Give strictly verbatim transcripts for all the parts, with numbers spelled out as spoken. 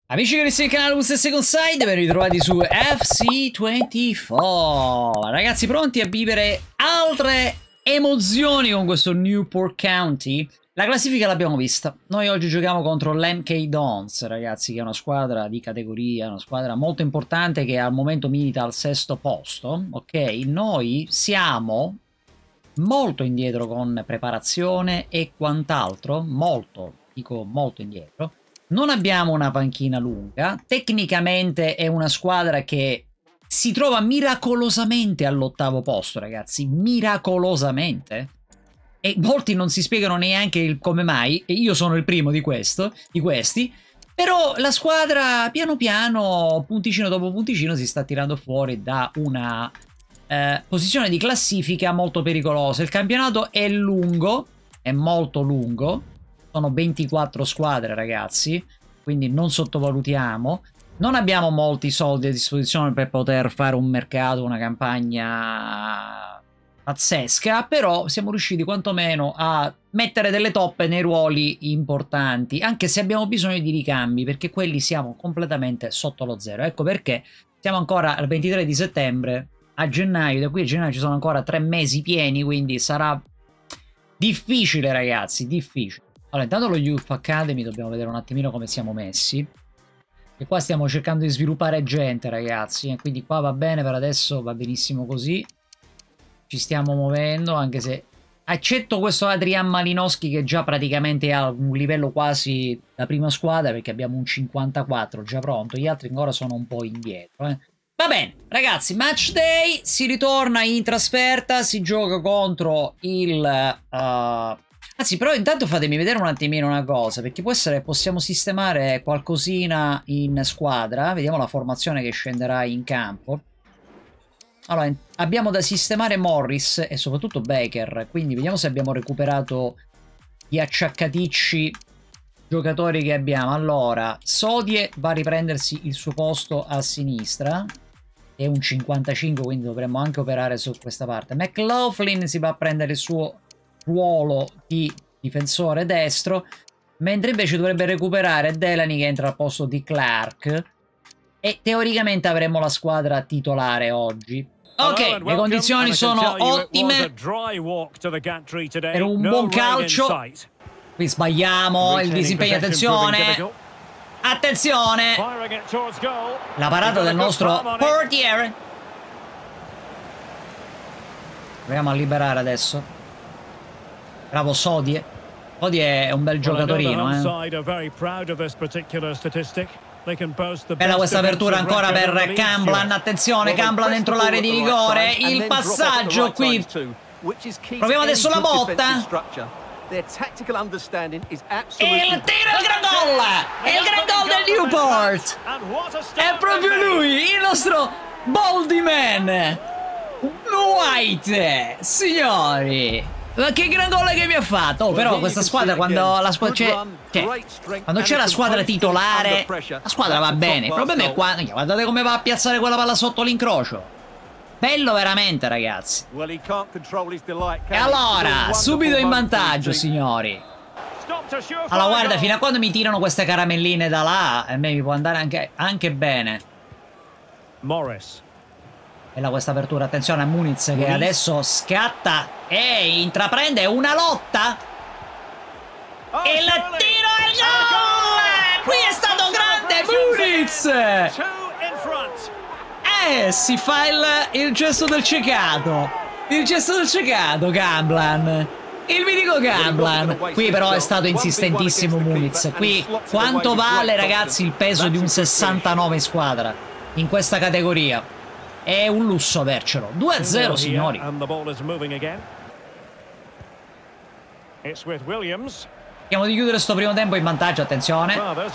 Amici carissimi del canale Boost Second Side, ben ritrovati su F C ventiquattro. Ragazzi, pronti a vivere altre emozioni con questo Newport County? La classifica l'abbiamo vista. Noi oggi giochiamo contro l'M K Dons, ragazzi, che è una squadra di categoria, una squadra molto importante che al momento milita al sesto posto. Ok, noi siamo molto indietro con preparazione e quant'altro, molto, dico molto indietro. Non abbiamo una panchina lunga, tecnicamente è una squadra che si trova miracolosamente all'ottavo posto, ragazzi, miracolosamente. E molti non si spiegano neanche il come mai, e io sono il primo di questo, di questi, però la squadra piano piano, punticino dopo punticino, si sta tirando fuori da una eh, posizione di classifica molto pericolosa. Il campionato è lungo, è molto lungo. Sono ventiquattro squadre, ragazzi, quindi non sottovalutiamo. Non abbiamo molti soldi a disposizione per poter fare un mercato, una campagna pazzesca, però siamo riusciti quantomeno a mettere delle toppe nei ruoli importanti, anche se abbiamo bisogno di ricambi, perché quelli siamo completamente sotto lo zero. Ecco perché siamo ancora al ventitré di settembre, a gennaio, da qui a gennaio ci sono ancora tre mesi pieni, quindi sarà difficile, ragazzi, difficile. Allora, intanto lo Youth Academy dobbiamo vedere un attimino come siamo messi. E qua stiamo cercando di sviluppare gente, ragazzi. E quindi qua va bene per adesso, va benissimo così. Ci stiamo muovendo, anche se... Accetto questo Adrian Malinowski che già praticamente ha un livello quasi da prima squadra, perché abbiamo un cinquantaquattro già pronto. Gli altri ancora sono un po' indietro, eh. Va bene, ragazzi, match day. Si ritorna in trasferta, si gioca contro il... Uh, Anzi, però intanto fatemi vedere un attimino una cosa, perché può essere che possiamo sistemare qualcosina in squadra. Vediamo la formazione che scenderà in campo. Allora, abbiamo da sistemare Morris e soprattutto Baker, quindi vediamo se abbiamo recuperato gli acciaccaticci giocatori che abbiamo. Allora, Sodie va a riprendersi il suo posto a sinistra, è un cinquantacinque, quindi dovremmo anche operare su questa parte. McLaughlin si va a prendere il suo ruolo di difensore destro, mentre invece dovrebbe recuperare Delaney che entra al posto di Clark, e teoricamente avremo la squadra titolare oggi. Ok, le condizioni sono ottime per un buon calcio. Qui sbagliamo il disimpegno, attenzione, attenzione, la parata del nostro portiere. Proviamo a liberare adesso. Bravo Sodie. Sodie è un bel giocatorino, eh. Bella questa apertura ancora per Camblan. Attenzione, Camblan dentro l'area di rigore. Il passaggio qui. Proviamo adesso la botta. E il tiro, il gran gol. È il gran gol del Newport. È proprio lui, il nostro Baldy Man White, signori. Ma che gran gol che mi ha fatto! Oh, però questa squadra, quando la squadra c'è, cioè, quando c'è la squadra titolare, la squadra va bene. Il problema è qua, guardate come va a piazzare quella palla sotto l'incrocio. Bello veramente, ragazzi. E allora, subito in vantaggio, signori. Allora, guarda, fino a quando mi tirano queste caramelline da là, a me mi può andare anche, anche bene. Morris. Bella questa apertura, attenzione a Muniz che adesso scatta e intraprende una lotta. E il tiro al gol! Qui è stato grande Muniz! Eh, si fa il, il gesto del ciecato. Il gesto del ciecato, Camblan. Il mitico Camblan. Qui però è stato insistentissimo Muniz. Qui quanto vale, ragazzi, il peso di un sessantanove in squadra in questa categoria? È un lusso avercelo. due a zero, signori. Cerchiamo di chiudere sto primo tempo in vantaggio, attenzione.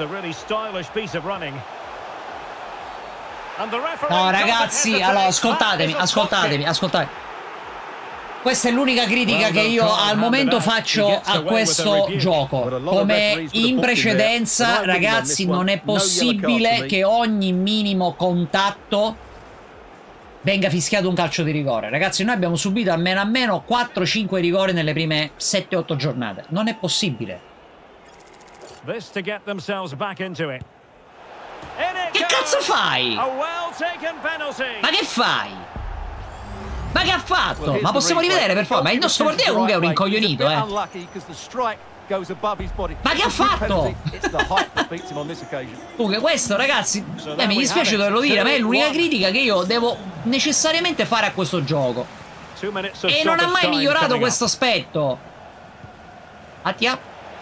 No, ragazzi, allora, ascoltatemi, ascoltatemi, ascoltatemi. Questa è l'unica critica che io al momento faccio a questo gioco. Come in precedenza, ragazzi, non è possibile che ogni minimo contatto venga fischiato un calcio di rigore. Ragazzi, noi abbiamo subito almeno a meno quattro cinque rigori nelle prime sette otto giornate. Non è possibile. Che cazzo fai? Ma che fai? Ma che ha fatto? Ma possiamo rivedere per favore? Ma il nostro portiere comunque è un rincoglionito, eh. Ma che ha fatto? Comunque questo, ragazzi, eh, mi dispiace doverlo dire, ma è l'unica critica che io devo necessariamente fare a questo gioco. E non ha mai migliorato questo aspetto. Attia.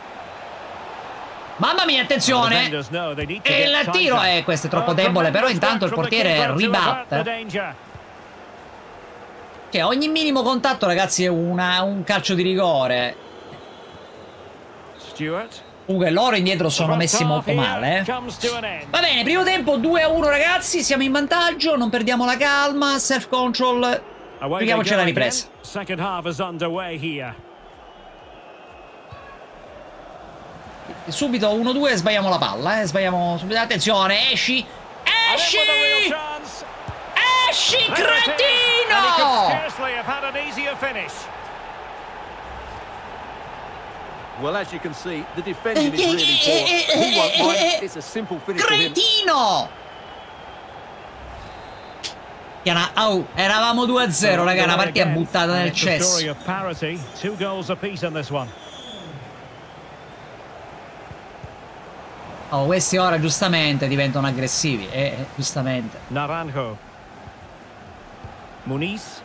Mamma mia, attenzione. E il tiro, eh, questo è troppo debole, però intanto il portiere ribatte. Cioè, ogni minimo contatto, ragazzi, è una, un calcio di rigore. Comunque loro indietro sono messi molto male, eh. Va bene, primo tempo due a uno, ragazzi. Siamo in vantaggio, non perdiamo la calma. Self control. Giochiamoci la ripresa. Subito uno due, sbagliamo la palla, eh. Sbagliamo subito. Attenzione, esci. Esci! Esci, cretino! Well, as you can see, the defending is really poor. He won't mind. It's a simple finish for him. Cretino! Oh, eravamo due a zero, raga, una partita buttata nel cesso. Oh, questi ora giustamente diventano aggressivi, eh, eh giustamente. Naranjo. Muniz.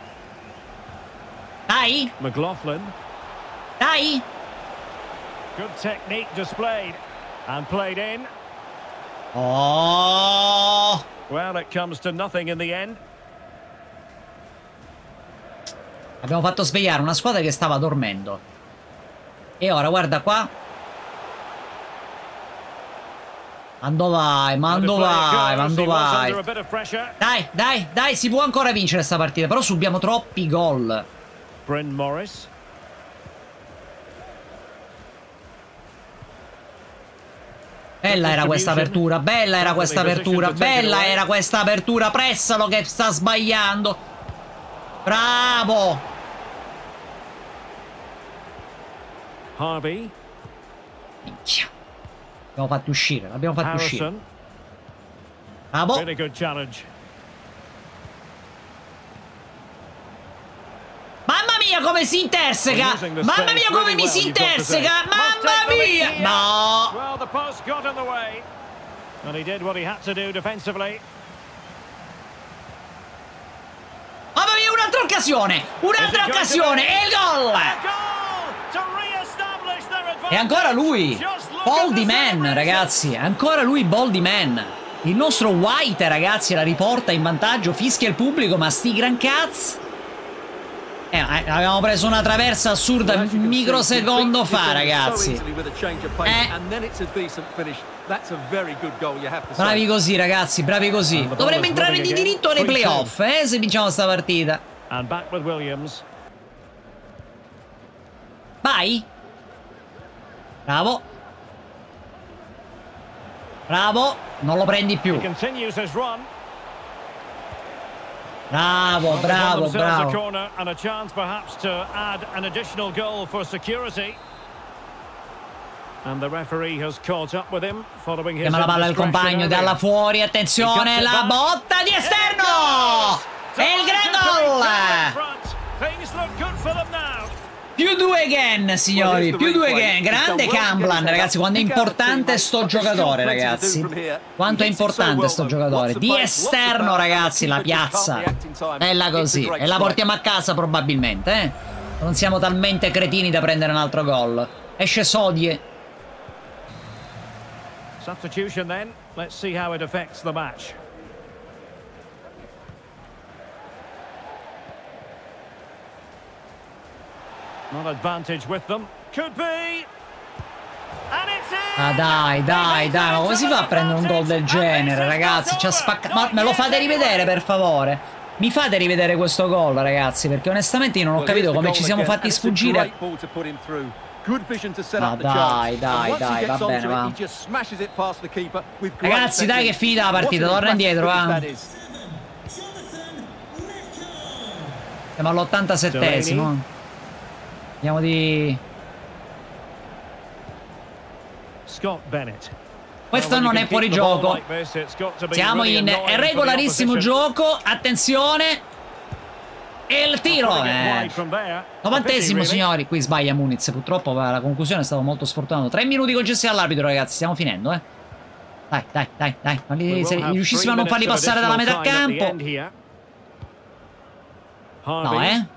Dai! McLaughlin. Dai! Good technique displayed and played in. Oh! Well, it comes to nothing in the end. Abbiamo fatto svegliare una squadra che stava dormendo. E ora guarda qua. Mando vai, mando vai, mando vai. Dai, dai, dai, si può ancora vincere sta partita, però subiamo troppi gol. Bryn Morris. Bella era questa apertura, bella era questa apertura, bella era questa apertura, pressalo che sta sbagliando. Bravo. Harvey. Minchia. L'abbiamo fatti uscire, l'abbiamo fatti Harrison. uscire. Bravo. Very good challenge. Mamma mia come si interseca! Mamma mia come mi si interseca! Mamma mia! No! Well, the post got in the way. And he did what he had to do defensively. Mamma mia, un'altra occasione! Un'altra occasione! E il gol! E ancora lui! Baldy Man, ragazzi! Ancora lui Baldy Man! Il nostro White, ragazzi, la riporta in vantaggio, fischia il pubblico, ma sti gran cazzo! Eh, abbiamo preso una traversa assurda un microsecondo fa, ragazzi. Eh. Bravi così, ragazzi, bravi così. Dovremmo entrare di diritto nei playoff, eh, se vinciamo sta partita. Vai. Bravo. Bravo. Non lo prendi più. Bravo, bravo, bravo. Chiama la palla al compagno, dalla fuori, attenzione, la botta di esterno! E il gran gol! Più due again, signori, più due again. Grande Camblan, ragazzi, quando è importante sto giocatore, ragazzi. Quanto è importante sto giocatore. Di esterno, ragazzi, la piazza. Bella così. E la portiamo a casa probabilmente, eh. Non siamo talmente cretini da prendere un altro gol. Esce Sodie. Substitution then. Let's see how it affects the match. Not advantage with them. Could be. Ah dai, dai, dai, ma come si fa a prendere un gol del genere, ragazzi? Ci ha spaccato. Ma me lo fate rivedere, per favore? Mi fate rivedere questo gol, ragazzi, perché onestamente io non ho capito come ci siamo fatti sfuggire. Ma dai, dai, dai, va bene, va. Ragazzi, dai che è finita la partita, torna indietro, va. Siamo all'ottantasettesimo. Andiamo di... Scott Bennett. Questo non è fuori gioco. Siamo in regolarissimo gioco. Attenzione. E il tiro. Eh. novantesimo, signori. Qui sbaglia Muniz. Purtroppo la conclusione è stato molto sfortunato. Tre minuti concessi all'arbitro, ragazzi. Stiamo finendo, eh. Dai, dai, dai, dai. Ma li, se riuscissimo a non farli passare dalla metà campo. No, eh.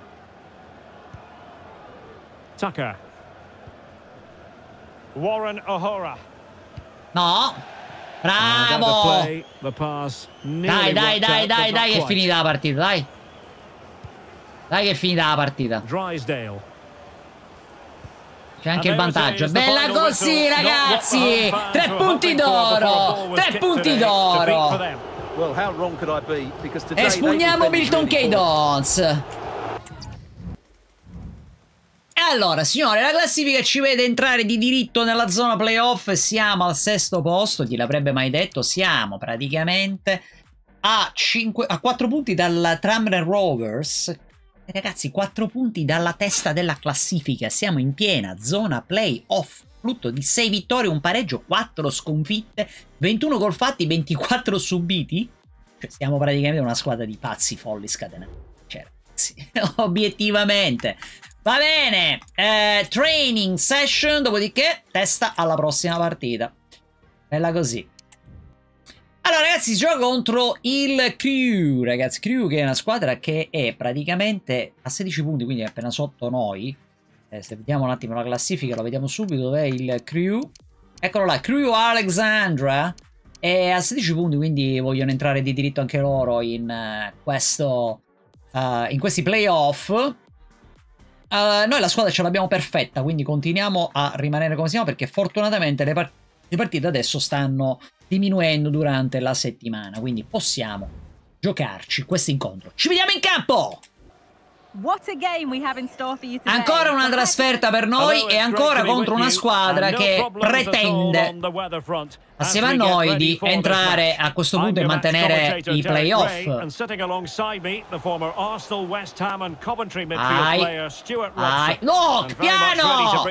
Tucker. Warren O'Hara. No. Bravo. Dai, dai, dai, dai, dai, è finita la partita, dai. Dai che è finita la partita. Drysdale. C'è anche il vantaggio. Bella così, ragazzi. Tre punti d'oro. Tre punti d'oro. Espugniamo Milton Keynes. Allora, signore, la classifica ci vede entrare di diritto nella zona playoff. Siamo al sesto posto. Chi l'avrebbe mai detto? Siamo praticamente a, cinque, a quattro punti dal Tranmere Rovers. Ragazzi, quattro punti dalla testa della classifica. Siamo in piena zona playoff. Frutto di sei vittorie, un pareggio, quattro sconfitte, ventuno gol fatti, ventiquattro subiti. Cioè, siamo praticamente una squadra di pazzi folli scatenati. Cioè, ragazzi, obiettivamente. Va bene. Eh, training session, dopodiché testa alla prossima partita. Bella così. Allora, ragazzi, si gioca contro il Crew, ragazzi. Crew che è una squadra che è praticamente a sedici punti, quindi è appena sotto noi. Eh, se vediamo un attimo la classifica, lo vediamo subito. Dov'è il Crew? Eccolo là, Crew Alexandra. È a sedici punti, quindi vogliono entrare di diritto anche loro in, uh, questo, uh, in questi playoff. Uh, noi la squadra ce l'abbiamo perfetta, quindi continuiamo a rimanere come siamo, perché fortunatamente le, part le partite adesso stanno diminuendo durante la settimana, quindi possiamo giocarci questo incontro. Ci vediamo in campo! Ancora una trasferta per noi e ancora contro una squadra che pretende assieme a noi di entrare a questo punto e mantenere i playoff. Ai, no, piano!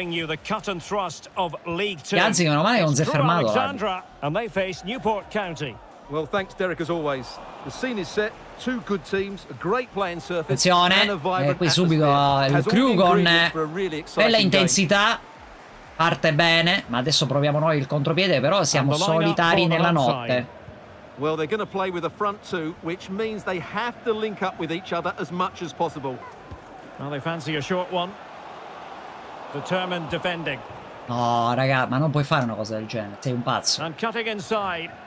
Anzi, meno male che non si è fermato. Well, thanks Derek as always. The scene is set, two good teams, a great playing surface. Attenzione, e qui subito il Crew con bella intensità. Parte bene, ma adesso proviamo noi il contropiede, però siamo solitari nella notte. Well, they're going to play with a front two, which means they have to link up with each other as much as possible. Well, they fancy a short one. Determined defending. No, raga, ma non puoi fare una cosa del genere, sei un pazzo. And cutting inside.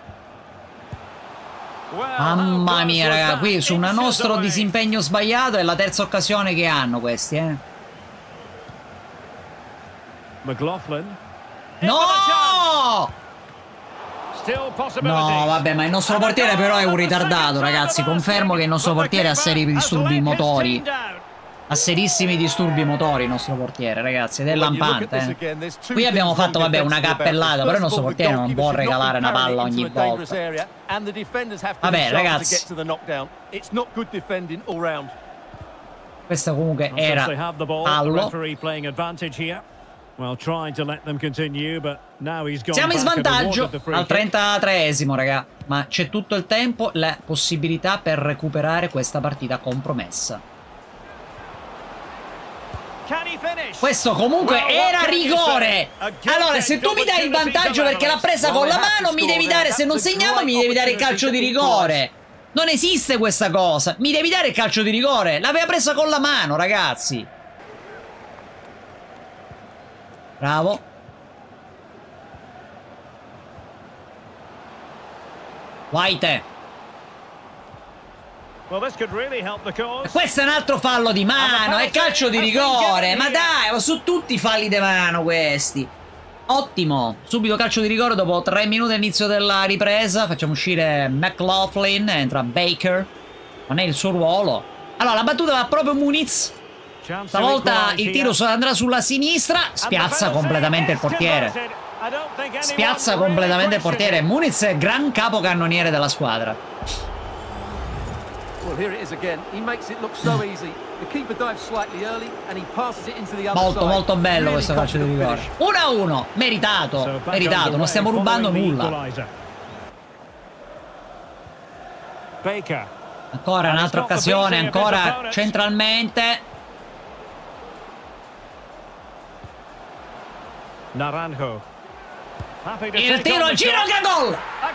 Mamma mia, raga, qui su un nostro disimpegno sbagliato è la terza occasione che hanno questi, eh. McLaughlin. No! No, vabbè, ma il nostro portiere però è un ritardato, ragazzi. Confermo che il nostro portiere ha seri disturbi motori. Ha serissimi disturbi motori il nostro portiere, ragazzi, ed è lampante, eh. Qui abbiamo fatto, vabbè, una cappellata, però il nostro portiere non può regalare una palla ogni volta. Vabbè, ragazzi, questo comunque era fallo. Siamo in svantaggio al trentatreesimo, raga, ma c'è tutto il tempo, la possibilità per recuperare questa partita compromessa. Questo comunque era rigore. Allora, se tu mi dai il vantaggio perché l'ha presa con la mano, mi devi dare, se non segniamo, mi devi dare il calcio di rigore. Non esiste questa cosa. Mi devi dare il calcio di rigore. L'aveva presa con la mano, ragazzi. Bravo. White. Questo è un altro fallo di mano, è calcio di rigore, ma dai, su tutti i falli di mano questi. Ottimo, subito calcio di rigore dopo tre minuti all'inizio della ripresa. Facciamo uscire McLaughlin, entra Baker, non è il suo ruolo. Allora, la battuta va proprio Muniz. Stavolta il tiro andrà sulla sinistra, spiazza completamente il portiere. Spiazza completamente il portiere. Muniz è gran capocannoniere della squadra. Well, here it is again. He makes it look so easy. Molto molto bello questo calcio di rigore. uno a uno, meritato, meritato, non stiamo rubando nulla. Ancora un'altra occasione, ancora centralmente. Naranjo. Il tiro al giro che gol!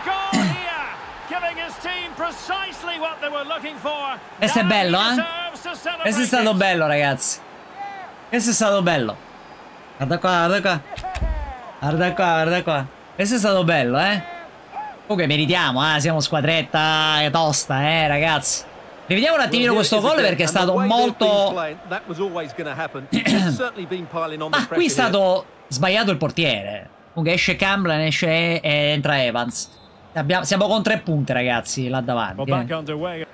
Questo è bello, eh? Questo è stato bello, ragazzi. Questo è stato bello. Guarda qua, guarda qua. Guarda qua, guarda qua. Questo è stato bello, eh? Comunque meritiamo, eh? Siamo squadretta tosta, eh, ragazzi. Rivediamo un attimino questo gol perché è stato molto... Ma qui è stato sbagliato il portiere. Comunque esce Camden, esce e entra Evans. Abbiamo, siamo con tre punti, ragazzi, là davanti. Eh.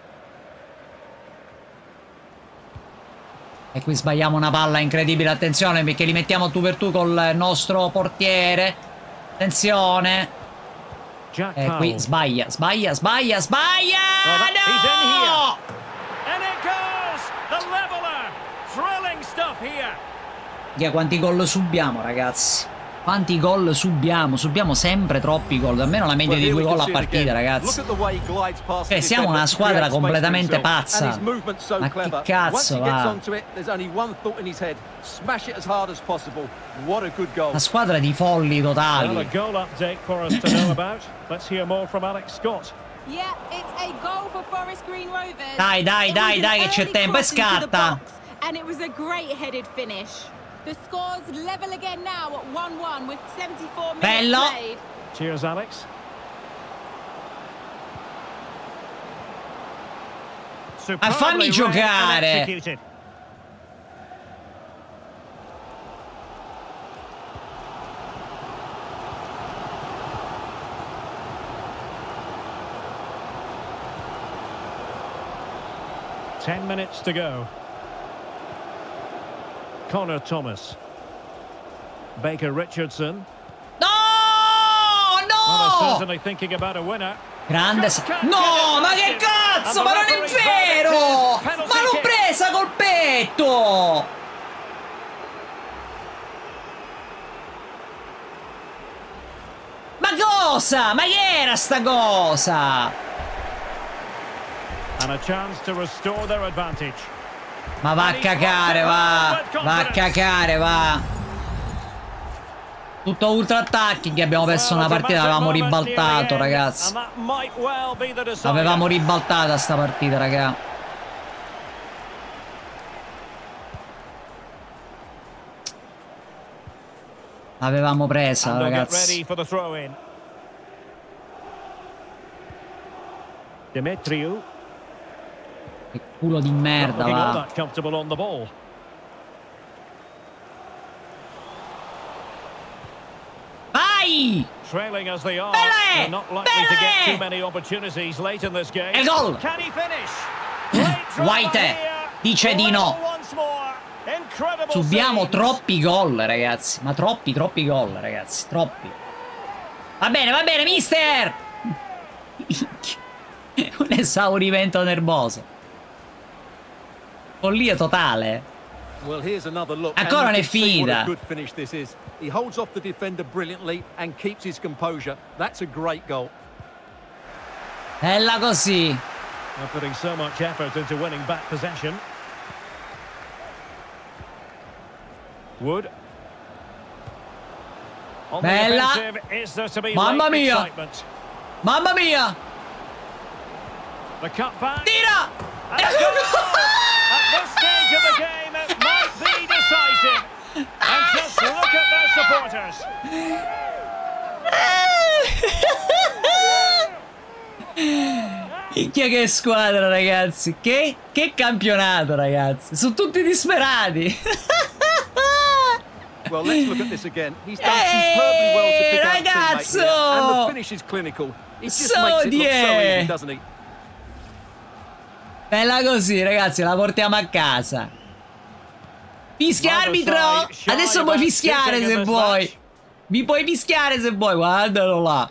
E qui sbagliamo una palla incredibile, attenzione, perché li mettiamo tu per tu col nostro portiere. Attenzione. E qui sbaglia, sbaglia, sbaglia, sbaglia! No! Yeah, quanti gol subiamo, ragazzi? Quanti gol subiamo? Subiamo sempre troppi gol, almeno la media di due gol a partita, ragazzi. Eh, siamo una squadra completamente pazza. Ma che cazzo va? Una squadra di folli totali. Dai, dai, dai, dai, che c'è tempo e scatta. The scores level again now at one one with seventy-four minutes Bello. played. Cheers, Alex. Ma fammi giocare. Ten minutes to go. Connor Thomas. Baker Richardson. No! No! Certainly thinking about a winner. Grande. No, ma che cazzo? Ma non è vero! Ma l'ho presa col petto! Ma cosa? Ma che era sta cosa? And a chance to restore their advantage. Ma va a cacare, va! Va a cacare, va! Tutto ultra attacchi che abbiamo perso una partita, avevamo ribaltato, ragazzi. Avevamo ribaltata sta partita, raga. Avevamo presa, ragazzi. Demetriou. Che culo di merda, va. Vai! Trailing as they are, Bele! they're not likely to get Bele! too many opportunities late in this game. E gol! Can he finish? White dice di no. Subiamo troppi gol, ragazzi. Ma troppi, troppi gol, ragazzi. Troppi. Va bene, va bene, mister! Un esaurimento nervoso. Follia totale. Well, here's another look. Ancora non è finita. Good finish this is. He holds off the defender brilliantly and keeps his composure. That's a great goal. Bella così. Not putting so much effort into winning back possession. Wood. On Bella. the offensive, is there to be Mamma late mia. excitement? Mamma mia. The cutback. Tira. And a goal! At this stage of the game, it might be decisive. And just look at their supporters. Minchia che squadra, ragazzi. Che, che campionato, ragazzi. Sono tutti disperati. Well, let's look at this again. He's done superbly well to pick out ragazzo! the teammate here, and the finish is clinical. It just So makes it look so die. easy, doesn't he? Bella così, ragazzi, la portiamo a casa. Fischia arbitro! Adesso puoi fischiare se vuoi. Mi puoi fischiare se vuoi, guardalo là.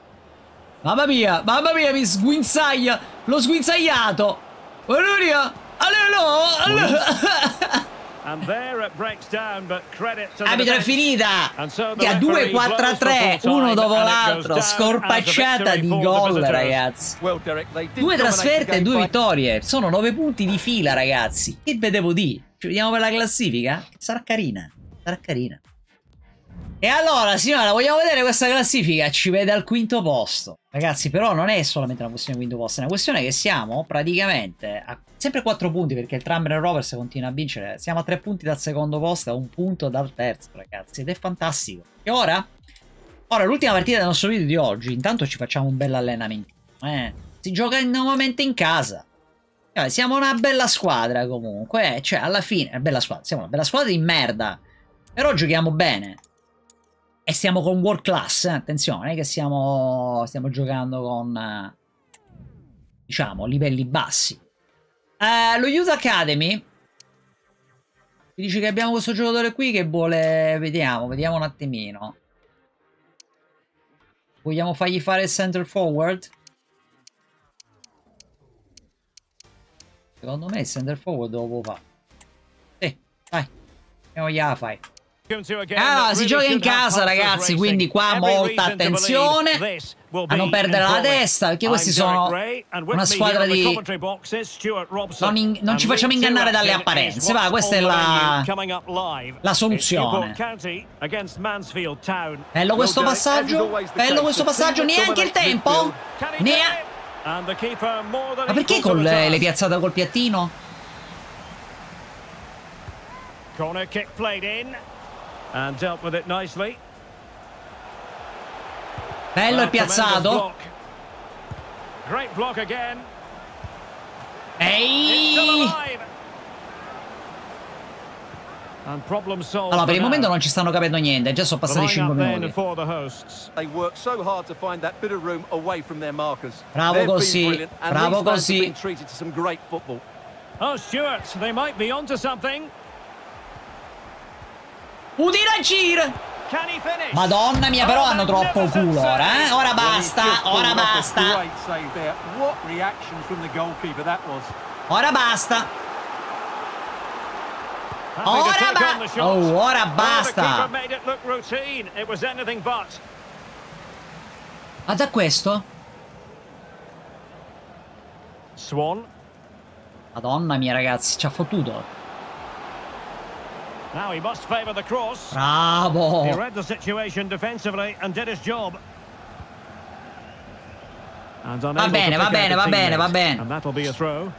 Mamma mia, mamma mia, mi sguinzaglia. L'ho sguinzagliato. Guarda. Allora, allora. And there it breaks down, but credit to the Arbitro è defense. finita. And so the Che a due referee quattro a blows for tre, full uno time, dopo and it l'altro, goes down scorpacciata as a di victory for the gol, visitors. ragazzi. Well, Derek, they did Due dominate the trasferte e game due by- vittorie. Sono nove punti di fila, ragazzi. Che vedevo di? Ci vediamo per la classifica? Sarà carina. Sarà carina. E allora, signora, vogliamo vedere questa classifica? Ci vede al quinto posto. Ragazzi, però non è solamente una questione di quinto posto, è una questione che siamo praticamente a sempre quattro punti, perché il Tranmere Rovers continua a vincere. Siamo a tre punti dal secondo posto e a un punto dal terzo, ragazzi. Ed è fantastico. E ora? Ora, l'ultima partita del nostro video di oggi. Intanto ci facciamo un bel allenamento. Eh, si gioca nuovamente in casa. Eh, siamo una bella squadra comunque. Eh, cioè, alla fine, una bella squadra. Siamo una bella squadra di merda. Però giochiamo bene. E stiamo con world class, eh? Attenzione, che stiamo, stiamo giocando con, eh, diciamo, livelli bassi. Eh, lo Youth Academy mi dice che abbiamo questo giocatore qui che vuole... Vediamo, vediamo un attimino. Vogliamo fargli fare il center forward? Secondo me il center forward lo può fare. Sì, dai, andiamo gliela fai. Ah, si gioca in casa, ragazzi, quindi qua molta attenzione a non perdere la testa, perché questi sono una squadra di... Non, in... non ci facciamo ingannare dalle apparenze, va, questa è la, la soluzione. Bello questo passaggio, bello questo passaggio, neanche il tempo, neanche... Ma perché con le, le piazzate col piattino? Corner kick played in. And dealt with it nicely. Bello il piazzato. Great block again. Ehi! And problem solved. Allora, per il momento non ci stanno capendo niente, già sono passati cinque minuti. They work so hard to find that bit of room away from their markers. Bravo così, bravo così. Oh, Stuart, they might be onto something. Udine Gir! Madonna mia, però hanno troppo culo ora, eh? Ora basta, ora basta. Ora basta. Ora basta. Oh, ora basta. Guarda questo. Swan. Madonna mia, ragazzi, ci ha fottuto. Now he must favor the cross. Bravo. He read the situation defensively and did his job. And va bene, va bene, va bene, va bene. And that'll be a throw.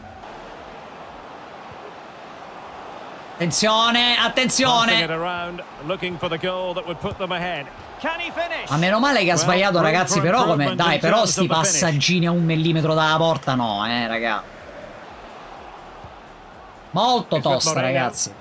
Attenzione, attenzione. Looking for the goal that would put them ahead. Can he finish? Ma meno male che ha sbagliato, ragazzi, però come dai, però sti passaggini a un millimetro dalla porta no, eh, raga. Molto tosta, ragazzi.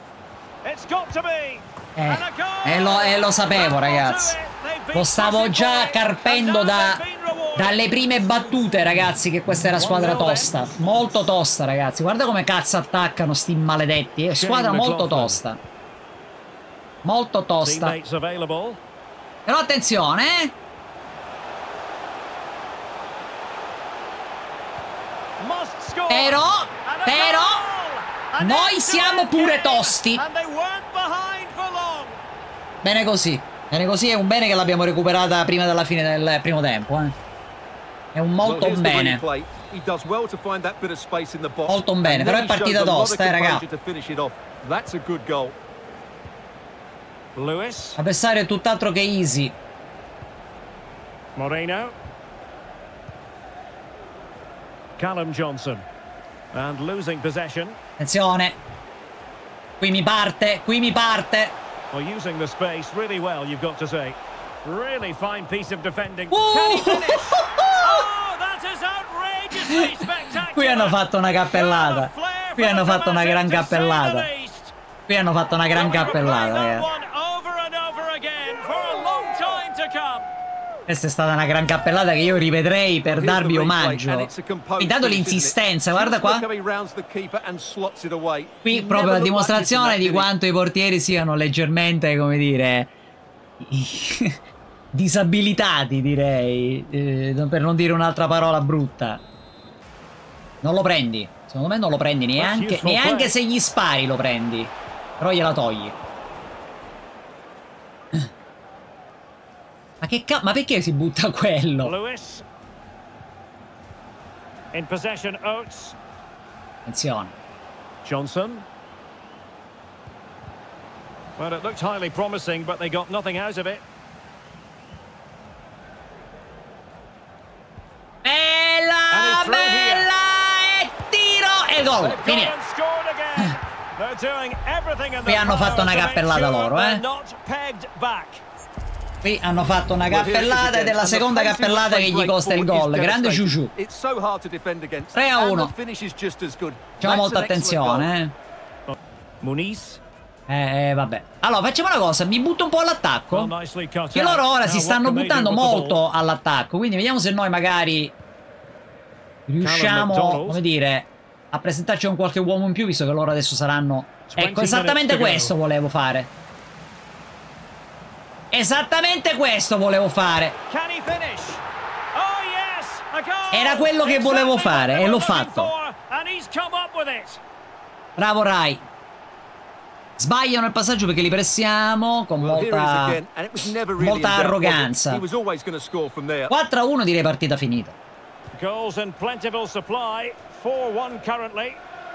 Eh, e lo, e lo sapevo, ragazzi. Lo stavo già carpendo da, dalle prime battute, ragazzi, che questa era squadra tosta. Molto tosta, ragazzi. Guarda come cazzo attaccano sti maledetti. È squadra molto tosta. Molto tosta. Però attenzione, eh. Però, però... Noi siamo pure tosti. Bene così. Bene così, è un bene che l'abbiamo recuperata prima della fine del primo tempo, eh. È un molto bene. Molto bene, però è partita tosta, eh, raga. L'avversario è tutt'altro che easy. Moreno. Callum Johnson. And losing possession. Attenzione. Qui mi parte, qui mi parte. Well, using the space really well, you've got to say. Really fine piece of defending. Uh! Can he finish? Oh, that is outrageously spectacular. Qui hanno fatto una cappellata. Qui hanno fatto una gran cappellata. Qui hanno fatto una gran cappellata, ragazzi. Questa è stata una gran cappellata che io rivedrei per darvi omaggio. Intanto l'insistenza, guarda qua. Qui proprio la dimostrazione di quanto i portieri siano leggermente, come dire, disabilitati, direi, eh, per non dire un'altra parola brutta. Non lo prendi. Secondo me non lo prendi neanche. Neanche se gli spari lo prendi. Però gliela togli. Ma che cazzo? Ma perché si butta quello? Lewis. In possession, Oates. Attenzione. Johnson. Well, it looked highly promising, but they got nothing out of it. Bella, bella, e tiro e gol. Finito. Qui hanno fatto una cappellata loro, eh. Qui hanno fatto una cappellata ed è la seconda cappellata che gli costa il gol. Grande Ciuciù. tre a uno. Facciamo molta attenzione, eh. Muniz. Eh, vabbè. Allora, facciamo una cosa. Mi butto un po' all'attacco. Che loro ora si stanno buttando molto all'attacco. Quindi vediamo se noi magari riusciamo, come dire, a presentarci con qualche uomo in più, visto che loro adesso saranno... Ecco, esattamente questo volevo fare. Esattamente questo volevo fare. Era quello che volevo fare e l'ho fatto. Bravo Rai. Sbagliano il passaggio perché li pressiamo con molta, molta arroganza. quattro a uno direi partita finita. Goals and plentiful supply. four one currently.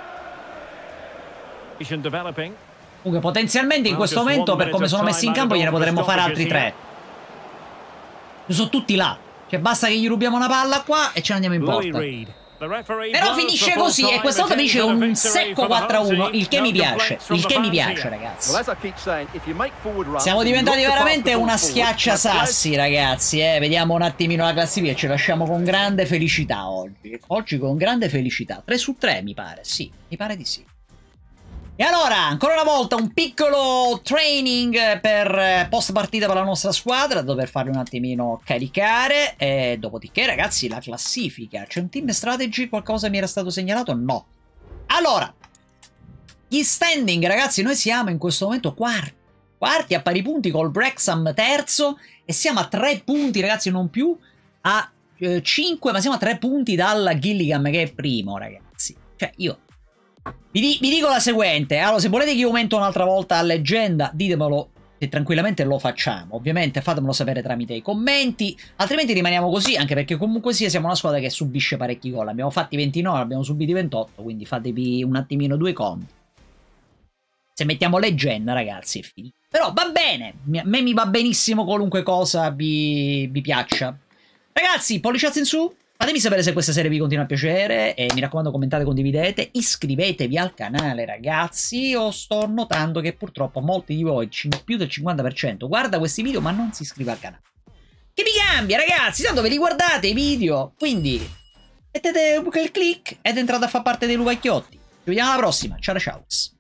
Developing. Comunque potenzialmente in questo momento, per come sono messi in campo, gliene potremmo fare altri tre. Sono tutti là. Cioè basta che gli rubiamo una palla qua e ce ne andiamo in porta. Però finisce così e questa volta finisce con un secco quattro a uno, il che mi piace, il che mi piace ragazzi. Siamo diventati veramente una schiacciasassi ragazzi, eh. Vediamo un attimino la classifica e ci lasciamo con grande felicità oggi. Oggi con grande felicità, tre su tre mi pare, sì, mi pare di sì. E allora, ancora una volta, un piccolo training per post partita per la nostra squadra, dover farli un attimino caricare, e dopodiché ragazzi la classifica. C'è un team strategy, qualcosa mi era stato segnalato? No. Allora, gli standing ragazzi, noi siamo in questo momento quarti, quarti a pari punti col Wrexham terzo, e siamo a tre punti ragazzi, non più a eh, cinque, ma siamo a tre punti dal Gillingham che è primo ragazzi. Cioè io... Vi, di vi dico la seguente, allora se volete che io aumento un'altra volta a leggenda, ditemelo e tranquillamente lo facciamo, ovviamente fatemelo sapere tramite i commenti, altrimenti rimaniamo così, anche perché comunque sia siamo una squadra che subisce parecchi gol, abbiamo fatti ventinove, abbiamo subiti ventotto, quindi fatevi un attimino due conti. Se mettiamo leggenda ragazzi è finito, però va bene, a me mi va benissimo qualunque cosa vi, vi piaccia. Ragazzi, polliciate in su. Fatemi sapere se questa serie vi continua a piacere e mi raccomando commentate, condividete, iscrivetevi al canale ragazzi. Io sto notando che purtroppo molti di voi, più del cinquanta per cento, guarda questi video ma non si iscrive al canale. Che vi cambia ragazzi, tanto ve li guardate i video, quindi mettete il click ed entrate a far parte dei Luvacchiotti. Ci vediamo alla prossima, ciao ciao.